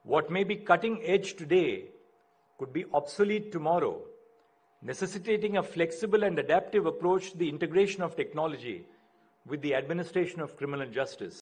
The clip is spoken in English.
What may be cutting edge today could be obsolete tomorrow, necessitating a flexible and adaptive approach to the integration of technology with the administration of criminal justice.